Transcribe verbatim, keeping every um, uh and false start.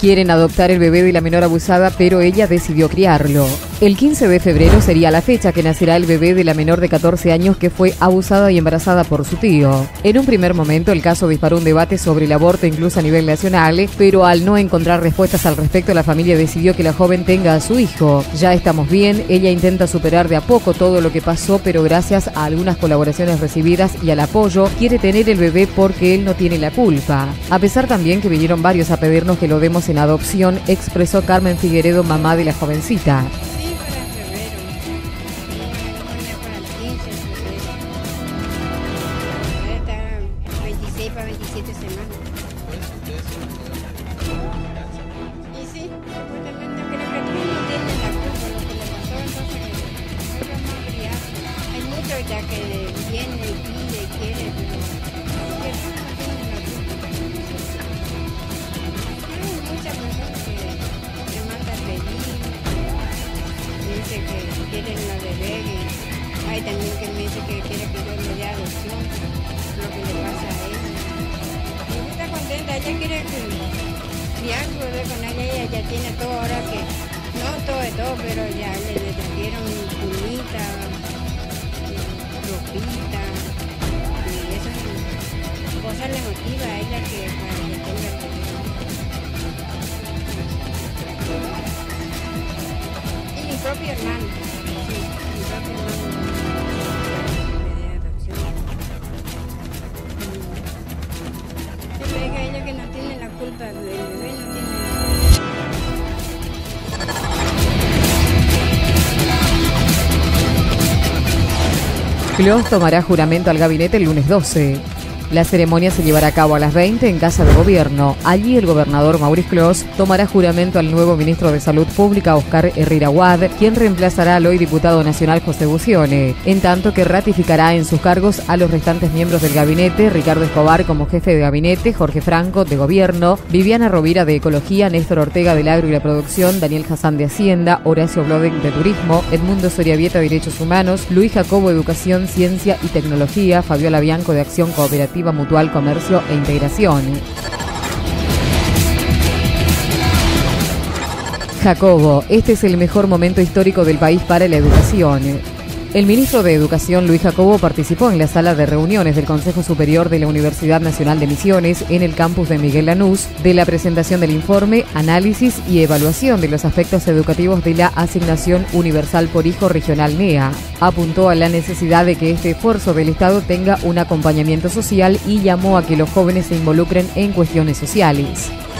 Quieren adoptar el bebé de la menor abusada, pero ella decidió criarlo. El quince de febrero sería la fecha que nacerá el bebé de la menor de catorce años que fue abusada y embarazada por su tío. En un primer momento, el caso disparó un debate sobre el aborto incluso a nivel nacional, pero al no encontrar respuestas al respecto, la familia decidió que la joven tenga a su hijo. Ya estamos bien, ella intenta superar de a poco todo lo que pasó, pero gracias a algunas colaboraciones recibidas y al apoyo, quiere tener el bebé porque él no tiene la culpa. A pesar también que vinieron varios a pedirnos que lo demos en adopción, expresó Carmen Figueredo, mamá de la jovencita. Para veintisiete semanas. Y sí, supuestamente creo que tú no tienes la culpa de lo que le pasó, entonces nosotros vamos a criar. Hay muchos ya que vienen y piden, quieren, pero que tú no tienes la culpa. Hay muchas personas que te mandan a pedir, dicen que quieren la bebé, y hay también que me dice que quiere que yo le dé adopción, lo que le pasa a ella. Contenta, ella quiere criar su bebé con ella, ella ya tiene todo ahora que, no todo de todo, pero ya le, le trajeron cunita, ropita, y esas cosas le motiva a ella que para que tenga el bebé. Y mi propio hermano, sí, mi propio hermano. Ella que no tiene la culpa, el bebé no tiene la culpa. Clos tomará juramento al gabinete el lunes doce. La ceremonia se llevará a cabo a las veinte en Casa de Gobierno. Allí el gobernador Mauricio Clos tomará juramento al nuevo ministro de Salud Pública, Oscar Herrera Wad, quien reemplazará al hoy diputado nacional José Bucione, en tanto que ratificará en sus cargos a los restantes miembros del gabinete: Ricardo Escobar como jefe de gabinete, Jorge Franco de Gobierno, Viviana Rovira de Ecología, Néstor Ortega del Agro y la Producción, Daniel Hassan de Hacienda, Horacio Blodek de Turismo, Edmundo Soriabieta de Derechos Humanos, Luis Jacobo Educación, Ciencia y Tecnología, Fabiola Bianco de Acción Cooperativa Mutual, Comercio e Integración. Jacobo, este es el mejor momento histórico del país para la educación. El ministro de Educación, Luis Jacobo, participó en la sala de reuniones del Consejo Superior de la Universidad Nacional de Misiones en el campus de Miguel Lanús, de la presentación del informe, análisis y evaluación de los aspectos educativos de la Asignación Universal por Hijo Regional N E A. Apuntó a la necesidad de que este esfuerzo del Estado tenga un acompañamiento social y llamó a que los jóvenes se involucren en cuestiones sociales.